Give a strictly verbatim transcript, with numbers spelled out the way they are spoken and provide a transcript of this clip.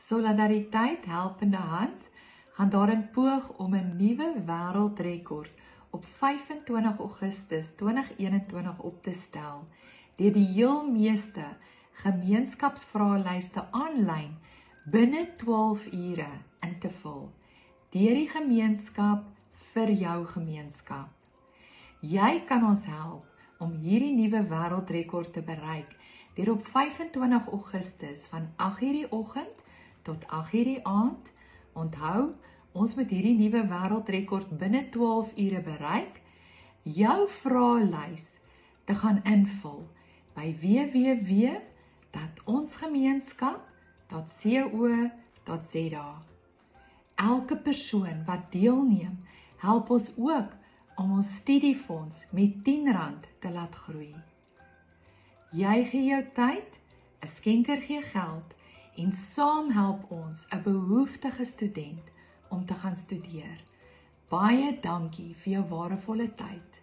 Solidariteit Helpende Hand gaan daarin poog om 'n nuwe wêreldrekord op vyf en twintig Augustus tweeduisend eenentwintig op te stel, deur die heel meeste gemeenskapsvraelyste aanlyn binne twaalf ure in te vul, deur die gemeenskap vir jou gemeenskap. Jy kan ons help om hierdie nuwe wêreldrekord te bereik, deur op vyf en twintig Augustus van agt uur die oggend tot agt uur die aand, onthou, ons moet hierdie nuwe wêreldrekord binne twaalf ure bereik, jou vraelys te gaan invul by w w w punt onsgemeenskap punt co punt za. Elke persoon wat deelneem, help ons ook om ons studiefonds met tien rand te laat groei. Jy gee jou tyd, 'n skenker gee geld en saam help ons 'n behoeftige student om te gaan studeer. Baie dankie vir jou waardevolle tyd.